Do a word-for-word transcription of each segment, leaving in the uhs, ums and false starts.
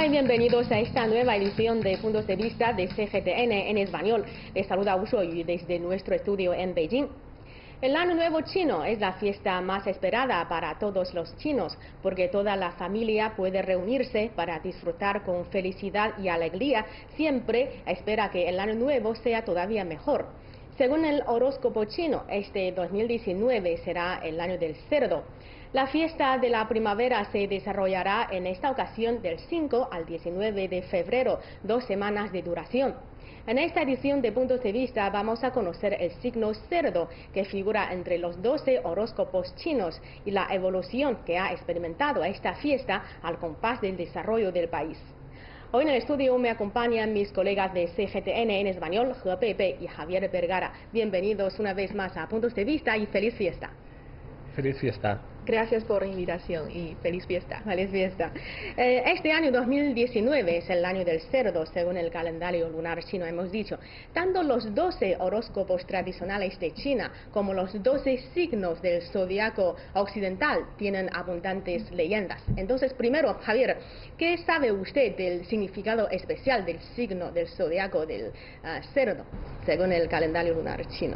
Hola y bienvenidos a esta nueva edición de Puntos de Vista de C G T N en español. Les saluda Wu Shuoyu desde nuestro estudio en Beijing. El Año Nuevo Chino es la fiesta más esperada para todos los chinos, porque toda la familia puede reunirse para disfrutar con felicidad y alegría. Siempre espera que el Año Nuevo sea todavía mejor. Según el horóscopo chino, este dos mil diecinueve será el año del cerdo. La fiesta de la primavera se desarrollará en esta ocasión del cinco al diecinueve de febrero, dos semanas de duración. En esta edición de Puntos de Vista vamos a conocer el signo cerdo, que figura entre los doce horóscopos chinos, y la evolución que ha experimentado esta fiesta al compás del desarrollo del país. Hoy en el estudio me acompañan mis colegas de C G T N en español, He Pepe y Javier Vergara. Bienvenidos una vez más a Puntos de Vista y feliz fiesta. Feliz fiesta. Gracias por la invitación y feliz fiesta. Feliz fiesta. Eh, este año dos mil diecinueve es el año del cerdo, según el calendario lunar chino, hemos dicho. Tanto los doce horóscopos tradicionales de China como los doce signos del zodiaco occidental tienen abundantes leyendas. Entonces, primero, Javier, ¿qué sabe usted del significado especial del signo del zodiaco del uh, cerdo, según el calendario lunar chino?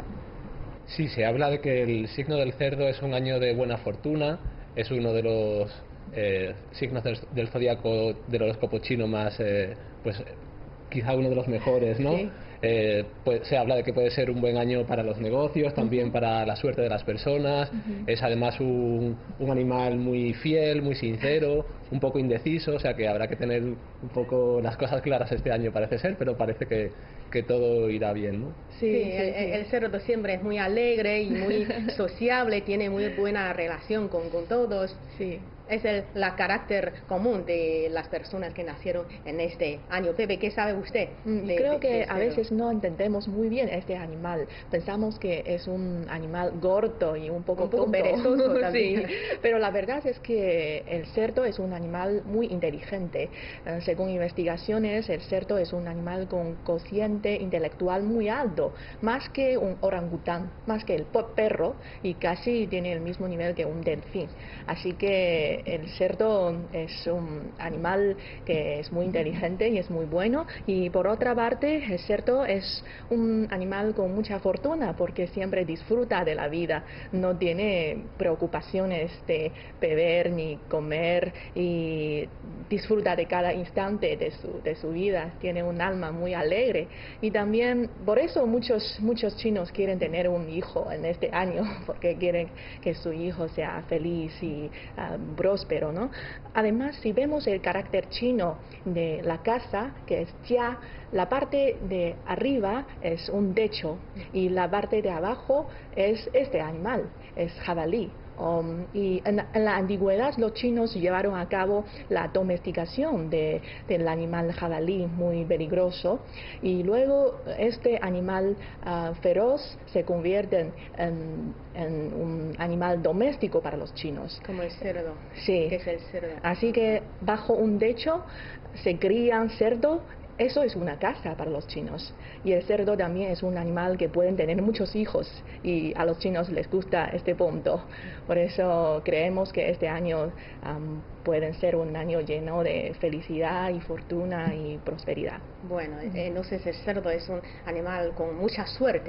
Sí, se habla de que el signo del cerdo es un año de buena fortuna, es uno de los eh, signos del, del zodiaco del horóscopo chino más, eh, pues quizá uno de los mejores, ¿no? Sí. Eh, pues, se habla de que puede ser un buen año para los negocios, también uh-huh. para la suerte de las personas. Uh-huh. Es además un, un animal muy fiel, muy sincero, un poco indeciso, o sea que habrá que tener un poco las cosas claras este año, parece ser, pero parece que, que todo irá bien, ¿no? Sí, sí, el, sí. el cerdo siempre es muy alegre y muy sociable, tiene muy buena relación con, con todos. Sí. Es el la carácter común de las personas que nacieron en este año. Pepe, ¿qué sabe usted? De, Creo de, que de a veces no entendemos muy bien este animal. Pensamos que es un animal gordo y un poco, un poco tonto. perezoso también. Sí, pero la verdad es que el cerdo es un animal muy inteligente. Uh, según investigaciones, el cerdo es un animal con cociente intelectual muy alto, más que un orangután, más que el perro, y casi tiene el mismo nivel que un delfín. Así que el cerdo es un animal que es muy inteligente y es muy bueno, y por otra parte el cerdo es un animal con mucha fortuna porque siempre disfruta de la vida, no tiene preocupaciones de beber ni comer y disfruta de cada instante de su, de su vida, tiene un alma muy alegre, y también por eso muchos, muchos chinos quieren tener un hijo en este año, porque quieren que su hijo sea feliz y uh, próspero, ¿no? Además, si vemos el carácter chino de la casa, que es jia, la parte de arriba es un techo y la parte de abajo es este animal, es jabalí. Um, y en, en la antigüedad los chinos llevaron a cabo la domesticación de, del animal jabalí muy peligroso, y luego este animal uh, feroz se convierte en, en un animal doméstico para los chinos. Como el cerdo. Sí. ¿Qué es el cerdo? Así que bajo un techo se crían cerdos. Eso es una casa para los chinos, y el cerdo también es un animal que pueden tener muchos hijos, y a los chinos les gusta este punto. Por eso creemos que este año um, puede ser un año lleno de felicidad y fortuna y prosperidad. Bueno, eh, entonces el cerdo es un animal con mucha suerte,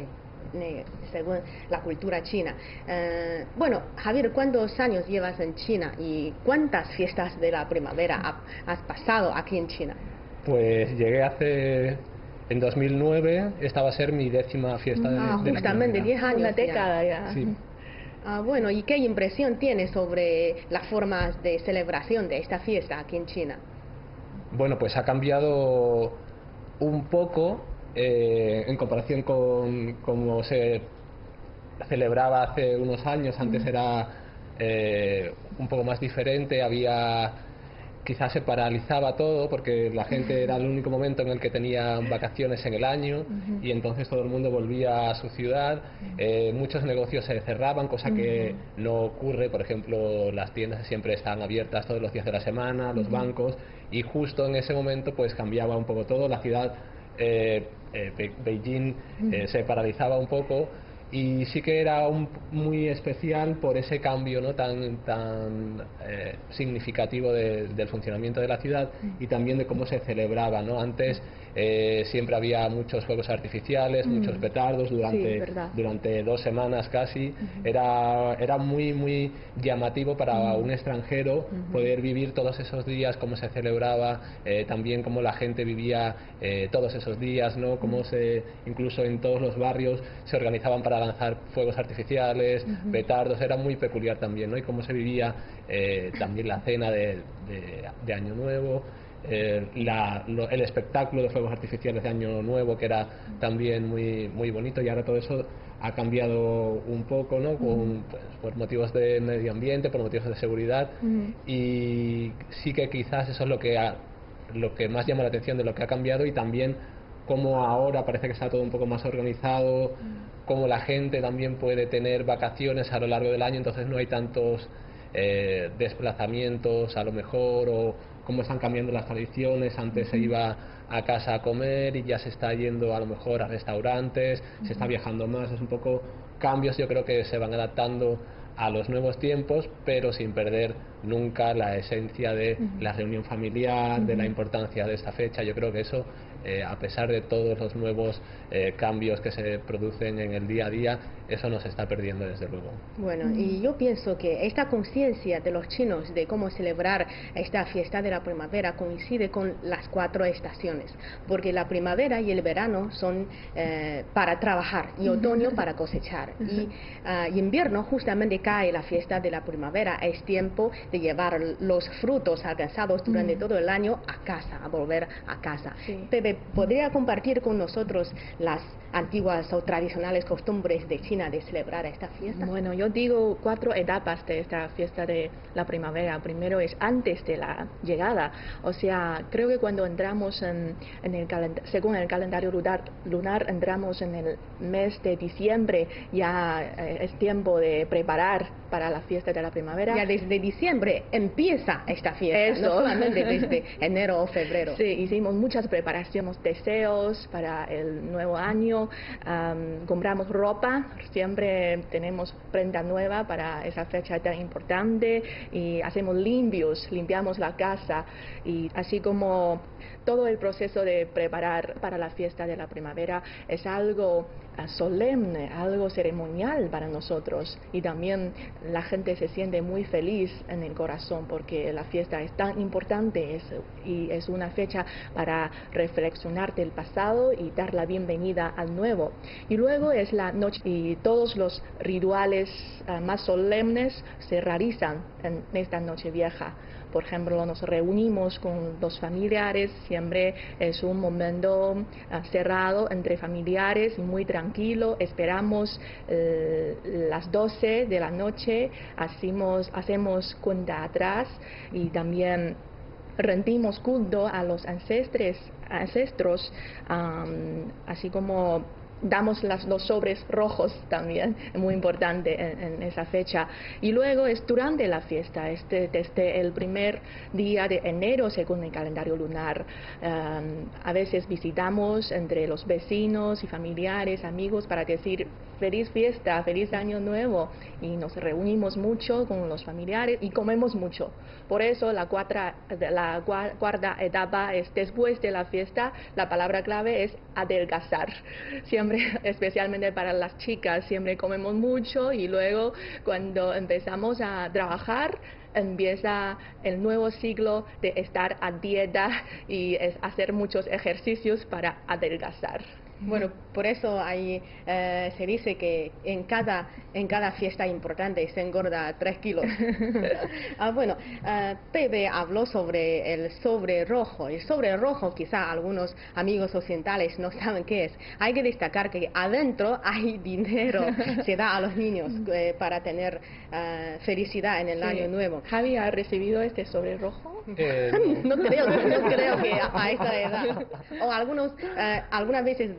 según la cultura china. Eh, bueno, Javier, ¿cuántos años llevas en China y cuántas fiestas de la primavera has pasado aquí en China? Pues llegué hace, en dos mil nueve, esta va a ser mi décima fiesta de, ah, de justamente diez años. Una década ya. Sí. Ah, bueno, ¿y qué impresión tienes sobre las formas de celebración de esta fiesta aquí en China? Bueno, pues ha cambiado un poco eh, en comparación con cómo se celebraba hace unos años. Antes mm. era eh, un poco más diferente, había... quizás se paralizaba todo porque la gente era el único momento en el que tenía vacaciones en el año, uh-huh. y entonces todo el mundo volvía a su ciudad. Eh, muchos negocios se cerraban, cosa que uh-huh. no ocurre. Por ejemplo, las tiendas siempre están abiertas todos los días de la semana, los uh-huh. bancos, y justo en ese momento pues cambiaba un poco todo. La ciudad, eh, eh, Be- Beijing, uh-huh. eh, se paralizaba un poco, y sí que era un, muy especial por ese cambio, ¿no?, tan, tan eh, significativo de, del funcionamiento de la ciudad y también de cómo se celebraba, ¿no? Antes eh, siempre había muchos fuegos artificiales, mm. muchos petardos durante, sí, durante dos semanas casi. Uh-huh. era, era muy, muy llamativo para uh-huh. un extranjero uh-huh. poder vivir todos esos días, cómo se celebraba, eh, también cómo la gente vivía eh, todos esos días, ¿no? Cómo uh-huh. se, incluso en todos los barrios se organizaban para lanzar fuegos artificiales, uh-huh. petardos. Era muy peculiar también, ¿no? Y cómo se vivía eh, también la cena de, de, de Año Nuevo. Eh, la, lo, el espectáculo de fuegos artificiales de Año Nuevo, que era también muy, muy bonito, y ahora todo eso ha cambiado un poco, ¿no? Con, pues, por motivos de medio ambiente, por motivos de seguridad, uh-huh. y sí que quizás eso es lo que, ha, lo que más llama la atención de lo que ha cambiado, y también cómo ahora parece que está todo un poco más organizado, uh-huh. cómo la gente también puede tener vacaciones a lo largo del año, entonces no hay tantos eh, desplazamientos a lo mejor, o cómo están cambiando las tradiciones. Antes uh-huh. se iba a casa a comer y ya se está yendo a lo mejor a restaurantes, uh-huh. se está viajando más. Es un poco cambios, yo creo, que se van adaptando a los nuevos tiempos, pero sin perder nunca la esencia de uh-huh. la reunión familiar, uh-huh. de la importancia de esta fecha. Yo creo que eso, eh, a pesar de todos los nuevos eh, cambios que se producen en el día a día, eso no se está perdiendo, desde luego. Bueno, y yo pienso que esta conciencia de los chinos de cómo celebrar esta fiesta de la primavera coincide con las cuatro estaciones, porque la primavera y el verano son eh, para trabajar, y otoño para cosechar, y uh, invierno justamente cae la fiesta de la primavera. Es tiempo de llevar los frutos alcanzados durante mm. todo el año a casa, a volver a casa. Sí. Pepe, ¿podría compartir con nosotros las antiguas o tradicionales costumbres de China de celebrar esta fiesta? Bueno, yo digo cuatro etapas de esta fiesta de la primavera. Primero es antes de la llegada, o sea, creo que cuando entramos en, en el según el calendario lunar, lunar, entramos en el mes de diciembre, ya eh, es tiempo de preparar para la fiesta de la primavera. Ya desde diciembre empieza esta fiesta, Eso. no solamente desde enero o febrero. Sí, hicimos muchas preparaciones, deseos para el nuevo año, um, compramos ropa, siempre tenemos prenda nueva para esa fecha tan importante, y hacemos limpios, limpiamos la casa, y así como todo el proceso de preparar para la fiesta de la primavera es algo uh, solemne, algo ceremonial para nosotros, y también la gente se siente muy feliz en el corazón porque la fiesta es tan importante, es, y es una fecha para reflexionar del pasado y dar la bienvenida al nuevo. Y luego es la noche, y todos los rituales uh, más solemnes se realizan en esta noche vieja. Por ejemplo, nos reunimos con los familiares, siempre es un momento uh, cerrado entre familiares y muy tranquilo. Esperamos eh, las doce de la noche, hacemos, hacemos cuenta atrás, y también rendimos culto a los ancestres, ancestros, um, así como damos las, los sobres rojos también, muy importante en, en esa fecha. Y luego es durante la fiesta, este, desde el primer día de enero según el calendario lunar. Um, a veces visitamos entre los vecinos y familiares, amigos, para decir feliz fiesta, feliz año nuevo, y nos reunimos mucho con los familiares y comemos mucho. Por eso la, cuatra, la cuarta etapa es después de la fiesta. La palabra clave es adelgazar. Siempre, especialmente para las chicas, siempre comemos mucho, y luego cuando empezamos a trabajar empieza el nuevo ciclo de estar a dieta y es hacer muchos ejercicios para adelgazar. Bueno, por eso hay, eh, se dice que en cada, en cada fiesta importante se engorda tres kilos. ah, bueno, uh, Pepe habló sobre el sobre rojo. El sobre rojo, quizá algunos amigos occidentales no saben qué es. Hay que destacar que adentro hay dinero, se da a los niños eh, para tener uh, felicidad en el sí. año nuevo. ¿Javi ha recibido este sobre rojo? Eh, no. no creo, no creo que a, a esta edad. O algunos, uh, algunas veces da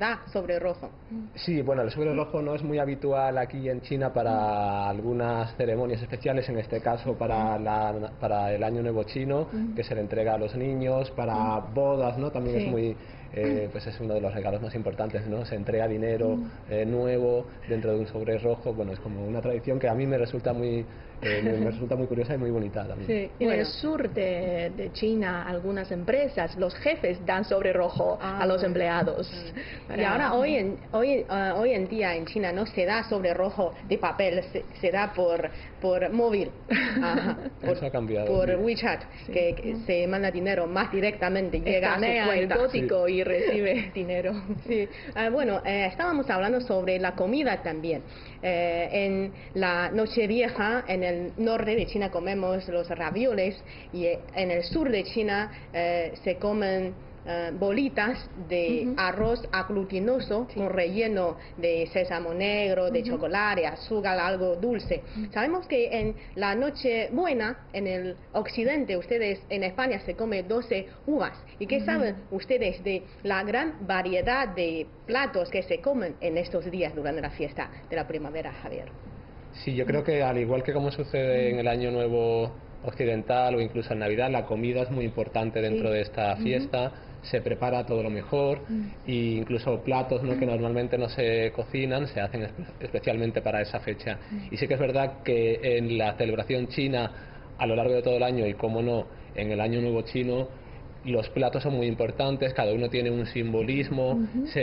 da sobre rojo. Sí, bueno, el sobre rojo no es muy habitual aquí en China para algunas ceremonias especiales, en este caso para, la, para el Año Nuevo Chino, que se le entrega a los niños, para bodas, ¿no? También Sí. es muy, eh, pues es uno de los regalos más importantes, ¿no? Se entrega dinero eh, nuevo dentro de un sobre rojo. Bueno, es como una tradición que a mí me resulta muy, eh, me, me resulta muy curiosa y muy bonita también. Sí. En Bueno. el sur de, de China, algunas empresas, los jefes dan sobre rojo Ah, a los bueno. empleados. Y Para- ahora hoy en, hoy, ah, hoy en día en China no se da sobre rojo de papel, se, se da por, por móvil. Ajá, por, Eso ha cambiado, por sí. WeChat, Sí. que, que se manda dinero más directamente, llega a su escanea el cuenta. código y recibe dinero. Sí, ah, bueno, eh, estábamos hablando sobre la comida también. Eh, en la Nochevieja, en el norte de China comemos los ravioles y eh, en el sur de China eh, se comen eh, bolitas de Ujú. arroz aglutinoso Sí. con relleno de sésamo negro, de Ujú. chocolate, azúcar, algo dulce. Sabemos que en la Nochebuena, en el occidente, ustedes en España se come doce uvas. ¿Y qué saben ustedes de la gran variedad de platos que se comen en estos días durante la fiesta de la primavera, Javier? Sí, yo creo que al igual que como sucede en el Año Nuevo Occidental o incluso en Navidad, la comida es muy importante dentro Sí. de esta fiesta. Se prepara todo lo mejor e incluso platos, ¿no?, que normalmente no se cocinan se hacen espe- especialmente para esa fecha. Y sí que es verdad que en la celebración china a lo largo de todo el año y, como no, en el Año Nuevo Chino, los platos son muy importantes, cada uno tiene un simbolismo.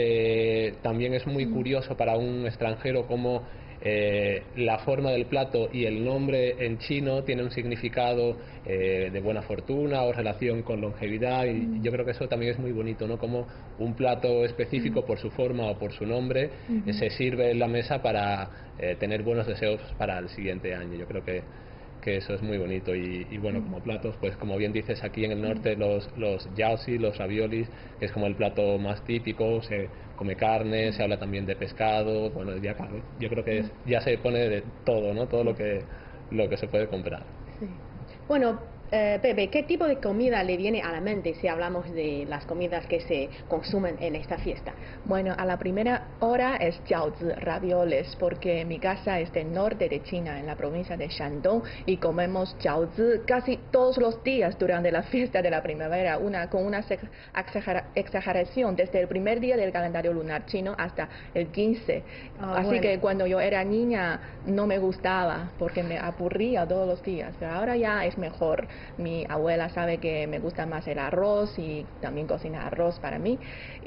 Se, también es muy curioso para un extranjero cómo eh, la forma del plato y el nombre en chino tiene un significado eh, de buena fortuna o relación con longevidad, y yo creo que eso también es muy bonito, ¿no? Como un plato específico, por su forma o por su nombre, eh, se sirve en la mesa para eh, tener buenos deseos para el siguiente año. Yo creo que que eso es muy bonito. Y, y bueno, como platos, pues como bien dices, aquí en el norte los los jiaozi, los raviolis, que es como el plato más típico. Se come carne, se habla también de pescado. Bueno, ya claro, yo creo que es- ya se pone de todo, ¿no? Todo lo que lo que se puede comprar. Sí. Bueno, eh, Pepe, ¿qué tipo de comida le viene a la mente si hablamos de las comidas que se consumen en esta fiesta? Bueno, a la primera hora es jiaozi, ravioles, porque mi casa es del norte de China, en la provincia de Shandong, y comemos jiaozi casi todos los días durante la fiesta de la primavera, una, con una sex- exagera- exageración desde el primer día del calendario lunar chino hasta el quince. Ah, Así bueno. que cuando yo era niña no me gustaba porque me aburría todos los días, pero ahora ya es mejor. Mi abuela sabe que me gusta más el arroz y también cocina arroz para mí.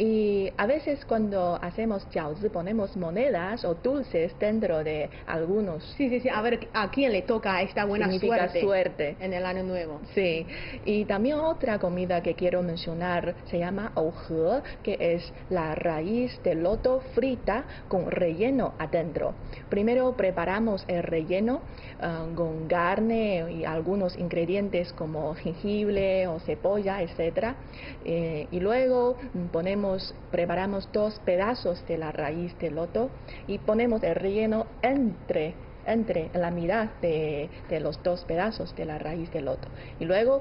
Y a veces cuando hacemos jiaozi ponemos monedas o dulces dentro de algunos. Sí, sí, sí, a ver a quién le toca esta buena Significa suerte, suerte. en el año nuevo. Sí, y también otra comida que quiero mencionar se llama ouhe, que es la raíz de loto frita con relleno adentro. Primero preparamos el relleno uh, con carne y algunos ingredientes como jengibre o cebolla, etcétera. Eh, y luego mm, ponemos, preparamos dos pedazos de la raíz de loto y ponemos el relleno entre entre la mitad de, de los dos pedazos de la raíz de loto y luego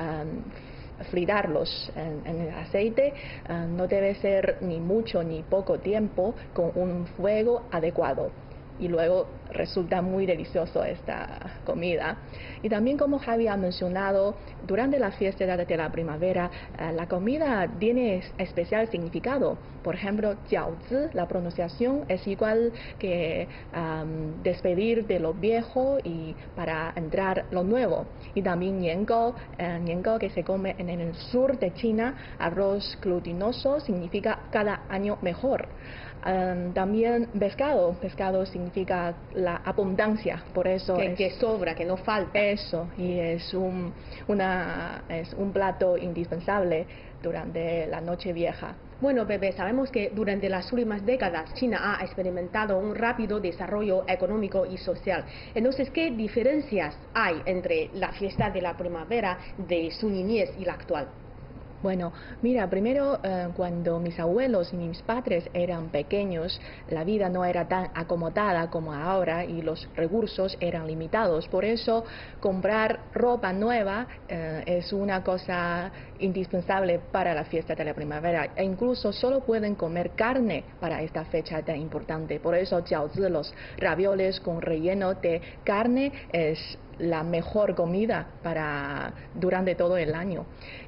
um, fritarlos en, en el aceite. Uh, no debe ser ni mucho ni poco tiempo, con un fuego adecuado, y luego resulta muy delicioso esta comida. Y también, como Javi ha mencionado, durante la fiesta de la primavera uh, la comida tiene especial significado. Por ejemplo, jiaozi, la pronunciación es igual que um, despedir de lo viejo y para entrar lo nuevo. Y también niangao, eh, niangao que se come en el sur de China, arroz glutinoso, significa cada año mejor. Um, también pescado, pescado significa la abundancia, por eso Que, es, que sobra, que no falta. eso, y es un, una, es un plato indispensable durante la noche vieja. Bueno, Pepe, sabemos que durante las últimas décadas China ha experimentado un rápido desarrollo económico y social. Entonces, ¿qué diferencias hay entre la fiesta de la primavera de su niñez y la actual? Bueno, mira, primero eh, cuando mis abuelos y mis padres eran pequeños, la vida no era tan acomodada como ahora y los recursos eran limitados. Por eso comprar ropa nueva eh, es una cosa indispensable para la fiesta de la primavera. E incluso solo pueden comer carne para esta fecha tan importante. Por eso jiaozi, los ravioles con relleno de carne, es la mejor comida para durante todo el año.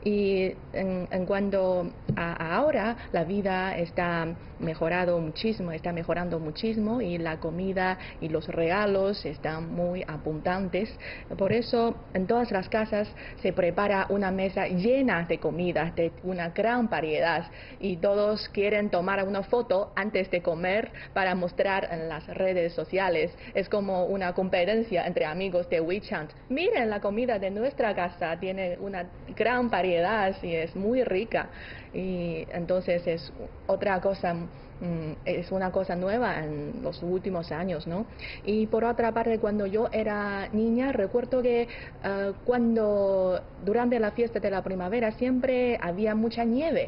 Y en, en cuanto a, a ahora, la vida está mejorado muchísimo, está mejorando muchísimo y la comida y los regalos están muy abundantes. Por eso en todas las casas se prepara una mesa llena de comidas, de una gran variedad, y todos quieren tomar una foto antes de comer para mostrar en las redes sociales. Es como una competencia entre amigos de WeChat. Miren, la comida de nuestra casa tiene una gran variedad y es muy rica, y entonces es otra cosa, es una cosa nueva en los últimos años, ¿no? Y por otra parte, cuando yo era niña, recuerdo que uh, cuando durante la fiesta de la primavera siempre había mucha nieve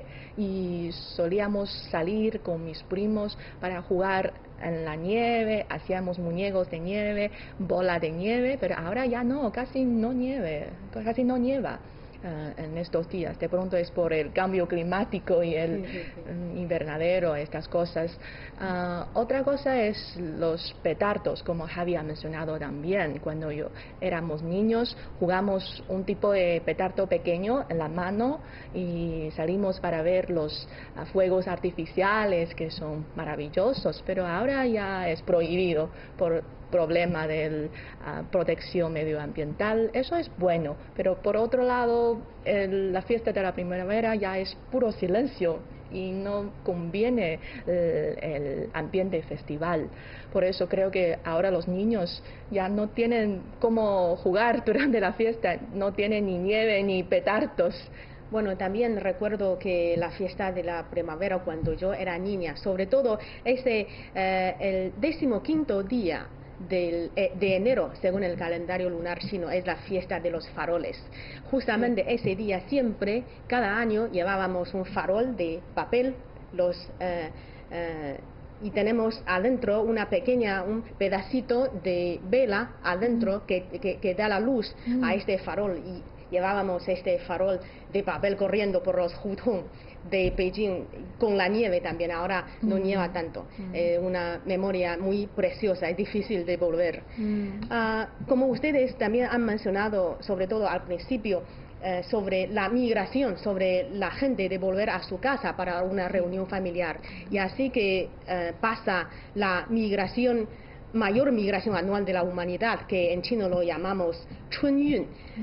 y solíamos salir con mis primos para jugar en la nieve, hacíamos muñecos de nieve, bola de nieve, pero ahora ya no, casi no nieve, casi no nieva. Uh, en estos días, de pronto es por el cambio climático y el sí, sí, sí. invernadero, estas cosas. Uh, otra cosa es los petardos, como Javi ha mencionado también. Cuando yo éramos niños jugamos un tipo de petardo pequeño en la mano y salimos para ver los uh, fuegos artificiales, que son maravillosos, pero ahora ya es prohibido por problema de uh, protección medioambiental. Eso es bueno, pero por otro lado el, la fiesta de la primavera ya es puro silencio y no conviene el, el ambiente festival. Por eso creo que ahora los niños ya no tienen cómo jugar durante la fiesta, no tienen ni nieve ni petardos. Bueno, también recuerdo que la fiesta de la primavera cuando yo era niña, sobre todo ese eh, el decimoquinto día Del, eh, de enero, según el calendario lunar chino, es la fiesta de los faroles. Justamente sí. Ese día siempre, cada año, llevábamos un farol de papel, los eh, eh, y tenemos adentro una pequeña, un pedacito de vela adentro mm. que, que, que da la luz mm. a este farol, y llevábamos este farol de papel corriendo por los hutong de Beijing con la nieve también. Ahora no mm. nieva tanto. Mm. Eh, una memoria muy preciosa, es difícil de volver. Mm. Uh, como ustedes también han mencionado, sobre todo al principio, eh, sobre la migración, sobre la gente de volver a su casa para una reunión familiar. Y así que eh, pasa la migración, mayor migración anual de la humanidad, que en chino lo llamamos Chunyun.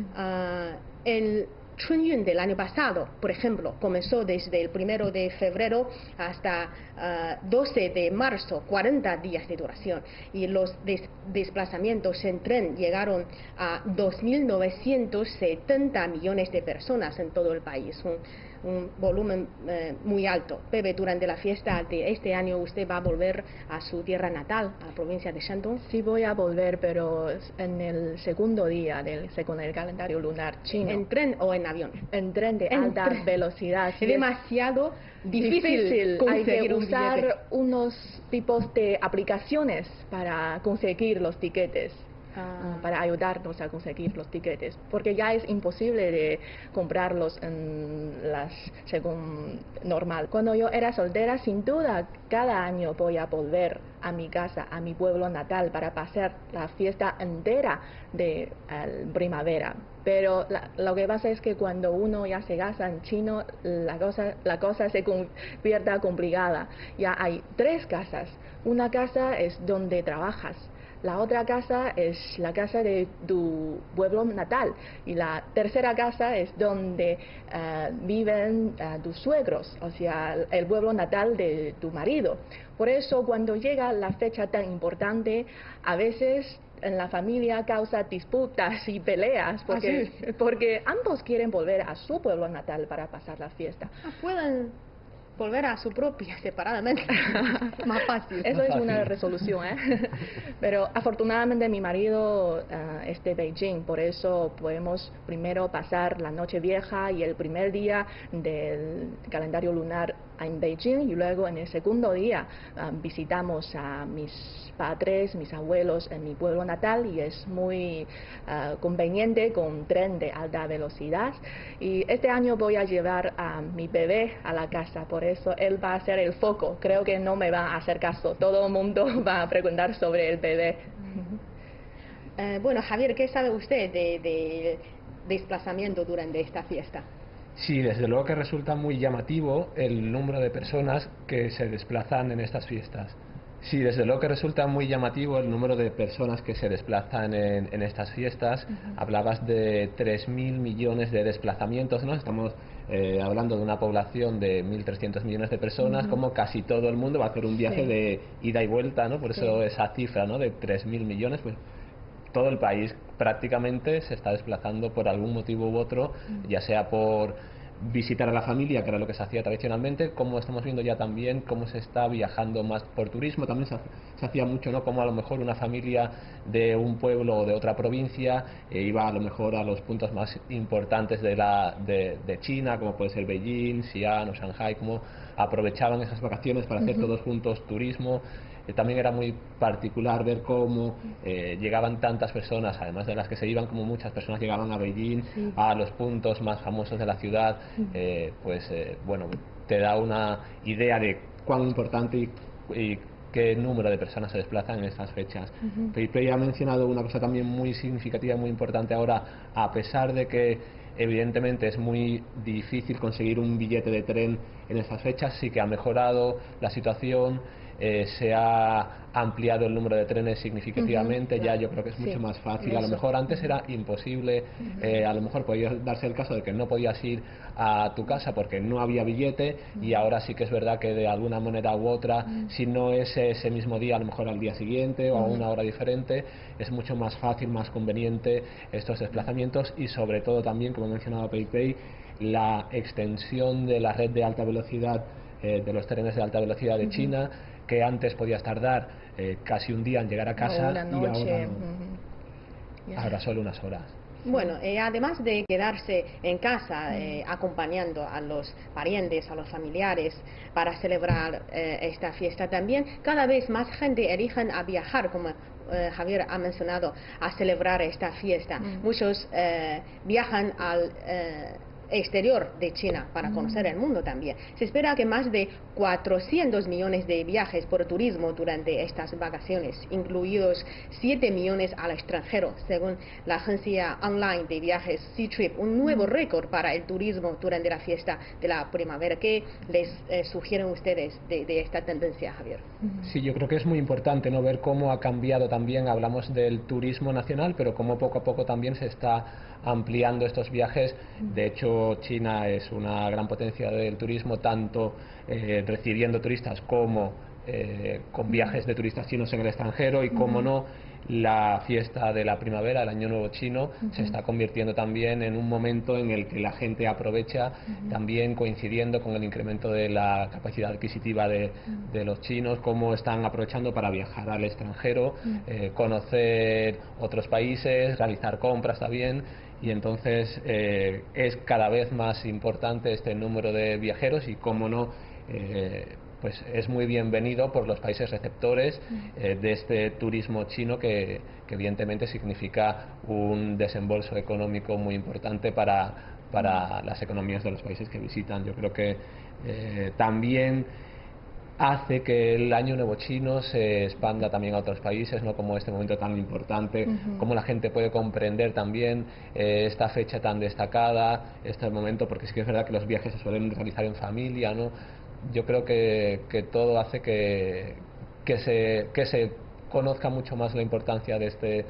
Uh, el Chunyun del año pasado, por ejemplo, comenzó desde el primero de febrero hasta uh, doce de marzo, cuarenta días de duración, y los des desplazamientos en tren llegaron a dos mil novecientos setenta millones de personas en todo el país, un, un volumen eh, muy alto. Pepe, durante la fiesta de este año, ¿usted va a volver a su tierra natal, a la provincia de Shandong? Sí, voy a volver, pero en el segundo día, del, según el calendario lunar chino. ¿En tren o en avión? En tren de en alta tren. velocidad. Es demasiado difícil, difícil. Hay que un usar billete. unos tipos de aplicaciones para conseguir los tiquetes. Uh, para ayudarnos a conseguir los tiquetes, porque ya es imposible de comprarlos en las según normal. Cuando yo era soltera, sin duda, cada año voy a volver a mi casa, a mi pueblo natal, para pasar la fiesta entera de uh, primavera. Pero la, lo que pasa es que cuando uno ya se casa en chino, la cosa, la cosa se convierte complicada. Ya hay tres casas. Una casa es donde trabajas. La otra casa es la casa de tu pueblo natal, y la tercera casa es donde uh, viven uh, tus suegros, o sea, el pueblo natal de tu marido. Por eso, cuando llega la fecha tan importante, a veces en la familia causa disputas y peleas, porque, ¿Ah, sí? porque ambos quieren volver a su pueblo natal para pasar la fiesta. Ah, ¿pueden volver a su propia separadamente. Más fácil. Eso es una resolución, ¿eh? Pero afortunadamente mi marido uh, es de Beijing, por eso podemos primero pasar la noche vieja y el primer día del calendario lunar en Beijing, y luego en el segundo día uh, visitamos a mis padres, mis abuelos en mi pueblo natal, y es muy uh, conveniente con tren de alta velocidad. Y este año voy a llevar a mi bebé a la casa, por eso él va a ser el foco. Creo que no me va a hacer caso, todo el mundo va a preguntar sobre el bebé. Eh, bueno, Javier, ¿qué sabe usted de, de desplazamiento durante esta fiesta? Sí, desde luego que resulta muy llamativo el número de personas que se desplazan en estas fiestas. Sí, desde luego que resulta muy llamativo el número de personas que se desplazan en, en estas fiestas. Uh-huh. Hablabas de tres mil millones de desplazamientos, ¿no? Estamos eh, hablando de una población de mil trescientos millones de personas, uh-huh. como casi todo el mundo va a hacer un viaje sí. de ida y vuelta, ¿no? Por sí. eso esa cifra, ¿no? De tres mil millones, pues todo el país prácticamente se está desplazando por algún motivo u otro, uh-huh. ya sea por visitar a la familia, que era lo que se hacía tradicionalmente, como estamos viendo ya también cómo se está viajando más por turismo. También se, se hacía mucho, ¿no? Como a lo mejor una familia de un pueblo o de otra provincia eh, iba a lo mejor a los puntos más importantes de, la, de, de China, como puede ser Beijing, Xi'an o Shanghai, como aprovechaban esas vacaciones para hacer uh-huh. todos juntos turismo. Eh, también era muy particular ver cómo eh, llegaban tantas personas, además de las que se iban, como muchas personas llegaban a Beijing, sí. a los puntos más famosos de la ciudad. Eh, pues eh, bueno, te da una idea de cuán importante y, y qué número de personas se desplazan en estas fechas. Uh-huh. Pei ha mencionado una cosa también muy significativa, muy importante ahora, a pesar de que evidentemente es muy difícil conseguir un billete de tren en estas fechas, sí que ha mejorado la situación. Eh, se ha ampliado el número de trenes significativamente, uh-huh, claro. Ya yo creo que es mucho sí, más fácil. Eso. A lo mejor antes era imposible, uh-huh. eh, a lo mejor podía darse el caso de que no podías ir a tu casa porque no había billete, uh-huh. y ahora sí que es verdad que de alguna manera u otra, uh-huh. si no es ese mismo día, a lo mejor al día siguiente o uh-huh. a una hora diferente, es mucho más fácil, más conveniente estos desplazamientos. Y sobre todo también, como ha mencionado PeiPei, la extensión de la red de alta velocidad, eh, de los trenes de alta velocidad de uh-huh. China, que antes podías tardar eh, casi un día en llegar a casa, una noche. Y ahora, no. uh-huh. yeah. ahora solo unas horas. Bueno, eh, además de quedarse en casa eh, acompañando a los parientes, a los familiares para celebrar eh, esta fiesta, también cada vez más gente eligen a viajar, como eh, Javier ha mencionado, a celebrar esta fiesta. Mm. Muchos eh, viajan al eh, exterior de China para conocer el mundo también. Se espera que más de cuatrocientos millones de viajes por turismo durante estas vacaciones, incluidos siete millones al extranjero, según la agencia online de viajes Ctrip, un nuevo récord para el turismo durante la fiesta de la primavera. ¿Qué les eh, sugieren ustedes de, de esta tendencia, Javier? Sí, yo creo que es muy importante no ver cómo ha cambiado también, hablamos del turismo nacional, pero cómo poco a poco también se está ampliando estos viajes. De hecho, China es una gran potencia del turismo, tanto eh, recibiendo turistas como eh, con viajes de turistas chinos en el extranjero, y como no, la fiesta de la primavera, el Año Nuevo Chino, uh-huh. se está convirtiendo también en un momento en el que la gente aprovecha, uh-huh. también coincidiendo con el incremento de la capacidad adquisitiva de, uh-huh. de los chinos, cómo están aprovechando para viajar al extranjero, uh-huh. eh, conocer otros países, realizar compras también. Y entonces eh, es cada vez más importante este número de viajeros, y cómo no, eh, pues es muy bienvenido por los países receptores eh, de este turismo chino, que, que evidentemente significa un desembolso económico muy importante para, para las economías de los países que visitan. Yo creo que eh, también hace que el Año Nuevo Chino se expanda también a otros países, ¿no? Como este momento tan importante, uh-huh. cómo la gente puede comprender también eh, esta fecha tan destacada, este momento, porque sí que es verdad que los viajes se suelen realizar en familia, ¿no? Yo creo que, que todo hace que, que, se, que se conozca mucho más la importancia de este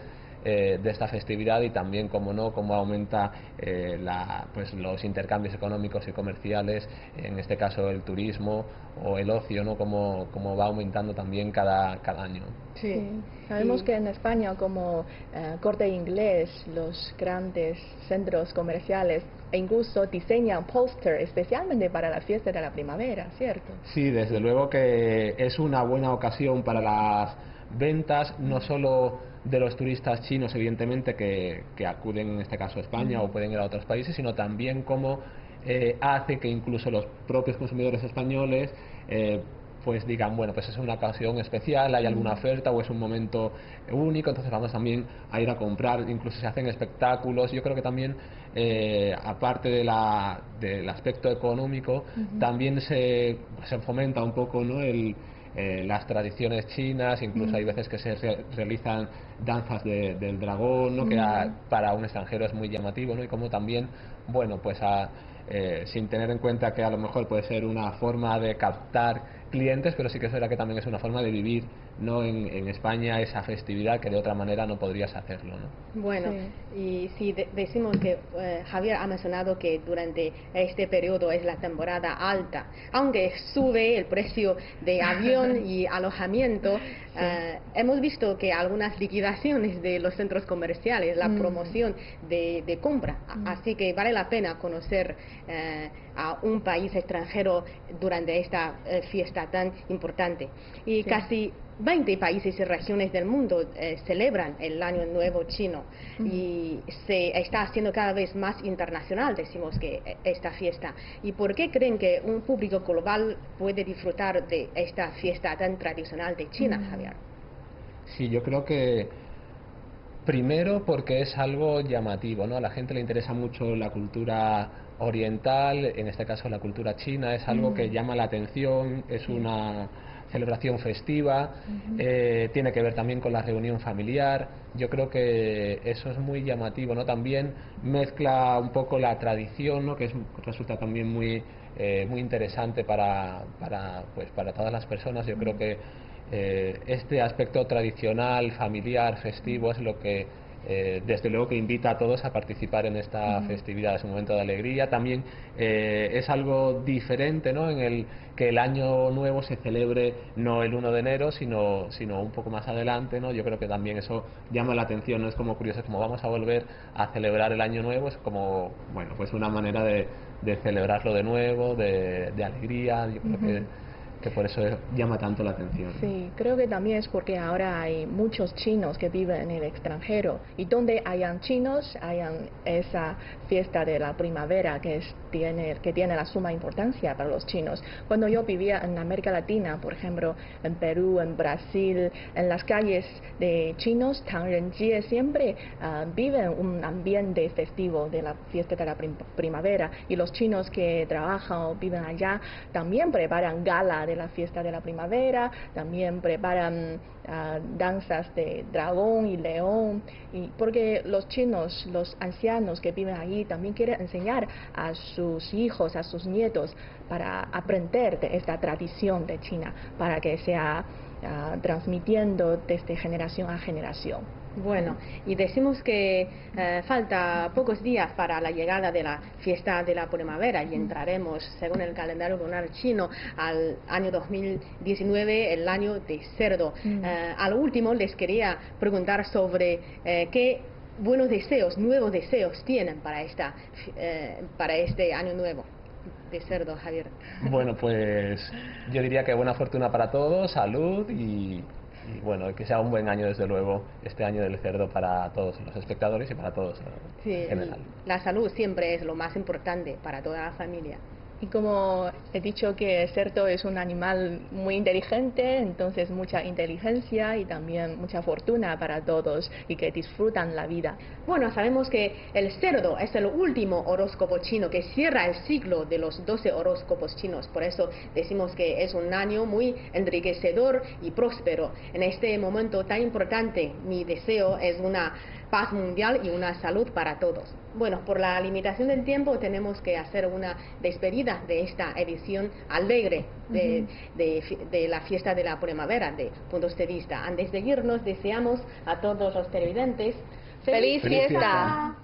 eh, de esta festividad y también, como no, cómo aumenta eh, la, pues los intercambios económicos y comerciales, en este caso el turismo o el ocio, ¿no? Cómo, cómo va aumentando también cada, cada año. Sí. Sí. Sabemos y... que en España, como eh, Corte Inglés, los grandes centros comerciales e incluso diseñan póster especialmente para la fiesta de la primavera, ¿cierto? Sí, desde luego que es una buena ocasión para las ventas, no solo de los turistas chinos, evidentemente, que, que acuden en este caso a España mm. o pueden ir a otros países, sino también como eh, hace que incluso los propios consumidores españoles eh, pues digan, bueno, pues es una ocasión especial, hay alguna oferta o es un momento único, entonces vamos también a ir a comprar, incluso se hacen espectáculos. Yo creo que también, eh, aparte de la, del aspecto económico, uh-huh. también se, se fomenta un poco, ¿no?, el, eh, las tradiciones chinas, incluso uh-huh. hay veces que se re realizan danzas de, del dragón, ¿no?, uh-huh. que a, para un extranjero es muy llamativo, ¿no?, y como también, bueno, pues a, eh, sin tener en cuenta que a lo mejor puede ser una forma de captar clientes, pero sí que es verdad que también es una forma de vivir, ¿no?, en, en España esa festividad que de otra manera no podrías hacerlo, ¿no? Bueno, sí. Y si de decimos que eh, Javier ha mencionado que durante este periodo es la temporada alta, aunque sube el precio de avión y alojamiento, sí. eh, hemos visto que algunas liquidaciones de los centros comerciales, la mm. promoción de, de compra, mm. así que vale la pena conocer eh, a un país extranjero durante esta eh, fiesta tan importante. Y sí. casi veinte países y regiones del mundo eh, celebran el Año Nuevo Chino uh-huh. y se está haciendo cada vez más internacional, decimos que esta fiesta. ¿Y por qué creen que un público global puede disfrutar de esta fiesta tan tradicional de China, uh-huh. Javier? Sí, yo creo que primero porque es algo llamativo, ¿no? A la gente le interesa mucho la cultura oriental, en este caso la cultura china, es algo uh-huh. que llama la atención, es sí. una celebración festiva, uh-huh. eh, tiene que ver también con la reunión familiar. Yo creo que eso es muy llamativo, ¿no? También mezcla un poco la tradición, ¿no?, que es, resulta también muy eh, muy interesante para para pues para todas las personas. Yo uh-huh. creo que eh, este aspecto tradicional, familiar, festivo es lo que Eh, desde luego que invita a todos a participar en esta uh-huh. festividad. Es un momento de alegría. También eh, es algo diferente, ¿no?, en el que el año nuevo se celebre no el uno de enero, sino, sino un poco más adelante, ¿no? Yo creo que también eso llama la atención, ¿no? Es como curioso, es como vamos a volver a celebrar el año nuevo, es como, bueno, pues una manera de, de celebrarlo de nuevo, de, de alegría. Yo creo uh-huh. que que por eso llama tanto la atención. Sí, creo que también es porque ahora hay muchos chinos que viven en el extranjero y donde hayan chinos, hayan esa fiesta de la primavera que, es, tiene, que tiene la suma importancia para los chinos. Cuando yo vivía en América Latina, por ejemplo, en Perú, en Brasil, en las calles de chinos, Tangrenjie, siempre uh, viven un ambiente festivo de la fiesta de la prim primavera, y los chinos que trabajan o viven allá también preparan gala de la fiesta de la primavera, también preparan uh, danzas de dragón y león, y porque los chinos, los ancianos que viven allí también quieren enseñar a sus hijos, a sus nietos, para aprender de esta tradición de China, para que sea uh, transmitiendo desde generación a generación. Bueno, y decimos que eh, falta pocos días para la llegada de la fiesta de la primavera y entraremos, según el calendario lunar chino, al año dos mil diecinueve, el año de cerdo. Mm. Eh, al último les quería preguntar sobre eh, qué buenos deseos, nuevos deseos tienen para, esta, eh, para este año nuevo de cerdo, Javier. Bueno, pues yo diría que buena fortuna para todos, salud y... y bueno, que sea un buen año, desde luego, este año del cerdo para todos los espectadores y para todos sí, en general. La salud siempre es lo más importante para toda la familia. Y como he dicho que el cerdo es un animal muy inteligente, entonces mucha inteligencia y también mucha fortuna para todos y que disfrutan la vida. Bueno, sabemos que el cerdo es el último horóscopo chino que cierra el ciclo de los doce horóscopos chinos. Por eso decimos que es un año muy enriquecedor y próspero. En este momento tan importante, mi deseo es una paz mundial y una salud para todos. Bueno, por la limitación del tiempo tenemos que hacer una despedida de esta edición alegre de, uh-huh. de, de la fiesta de la primavera de Puntos de Vista. Antes de irnos, deseamos a todos los televidentes ¡Feliz, ¡Feliz fiesta! fiesta.